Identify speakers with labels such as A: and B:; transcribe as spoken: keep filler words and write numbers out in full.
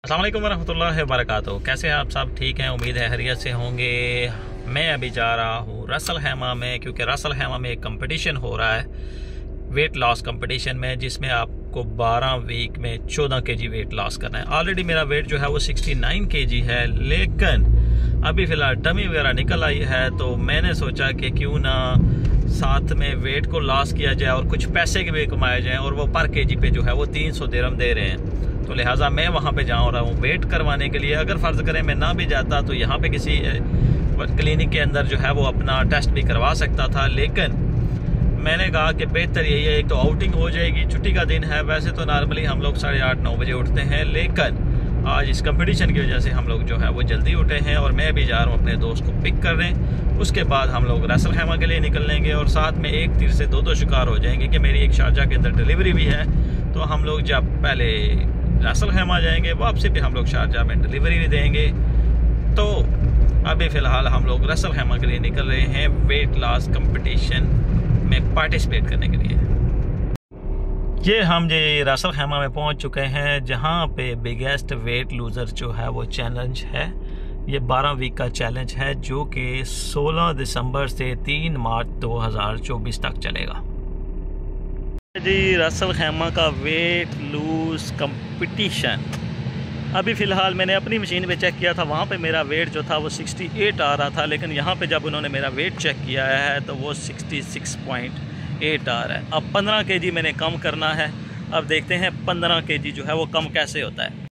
A: अस्सलाम वालेकुम वरहमतुल्लाहि वबरकातुहू। कैसे हैं आप सब? ठीक हैं, उम्मीद है खैरियत से होंगे। मैं अभी जा रहा हूँ रसल हैमा में, क्योंकि रसल हैमा में एक कंपटीशन हो रहा है, वेट लॉस कंपटीशन में, जिसमें आपको बारह वीक में चौदह केजी वेट लॉस करना है। ऑलरेडी मेरा वेट जो है वो उनहत्तर केजी है, लेकिन अभी फ़िलहाल टमी वगैरह निकल आई है, तो मैंने सोचा कि क्यों ना साथ में वेट को लॉस किया जाए और कुछ पैसे के भी कमाए जाएँ। और वो पर केजी पे जो है वो तीन सौ दिरहम दे रहे हैं, तो लिहाजा मैं वहाँ पे जा रहा हूँ वेट करवाने के लिए। अगर फ़र्ज़ करें मैं ना भी जाता तो यहाँ पे किसी क्लिनिक के अंदर जो है वो अपना टेस्ट भी करवा सकता था, लेकिन मैंने कहा कि बेहतर यही है, एक तो आउटिंग हो जाएगी, छुट्टी का दिन है। वैसे तो नॉर्मली हम लोग साढ़े आठ नौ बजे उठते हैं, लेकिन आज इस कंपटीशन की वजह से हम लोग जो है वो जल्दी उठे हैं और मैं भी जा रहा हूँ अपने दोस्त को पिक करने। उसके बाद हम लोग रसल हैमा के लिए निकल लेंगे और साथ में एक तीर से दो दो शिकार हो जाएंगे कि मेरी एक शारजा के अंदर डिलीवरी भी है। तो हम लोग जब पहले रसल हैमा जाएंगे, वापसी पे हम लोग शारजा में डिलीवरी भी देंगे। तो अभी फ़िलहाल हम लोग रसल हैमा के लिए निकल रहे हैं वेट लॉस कंपटीशन में पार्टिसिपेट करने के लिए। ये हम ये रसल हैमा में पहुंच चुके हैं, जहां पे बिगेस्ट वेट लूज़र जो है वो चैलेंज है। ये बारह वीक का चैलेंज है, जो कि सोलह दिसंबर से तीन मार्च दो हज़ार चौबीस तक चलेगा। जी रसल हैमा का वेट लूज कंपटीशन। अभी फ़िलहाल मैंने अपनी मशीन पे चेक किया था, वहाँ पे मेरा वेट जो था वो अड़सठ आ रहा था, लेकिन यहाँ पे जब उन्होंने मेरा वेट चेक किया है तो वो छियासठ पॉइंट आठ आ रहा है। अब पंद्रह केजी मैंने कम करना है। अब देखते हैं पंद्रह केजी जो है वो कम कैसे होता है।